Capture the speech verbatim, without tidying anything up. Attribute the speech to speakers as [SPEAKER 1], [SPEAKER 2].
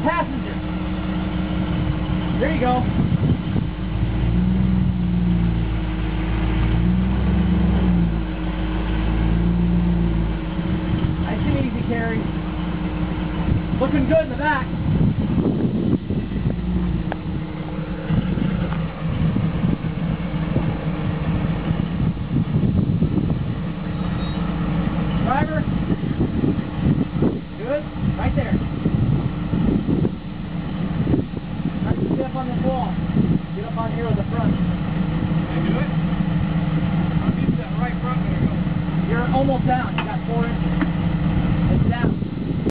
[SPEAKER 1] passenger. There you go. Nice and easy, Carrie. Looking good in the back. Driver. Good. Right there. Right, get up on the wall. Get up on here with the front.
[SPEAKER 2] Can I do it? I'll get that right front when I go.
[SPEAKER 1] You're almost down.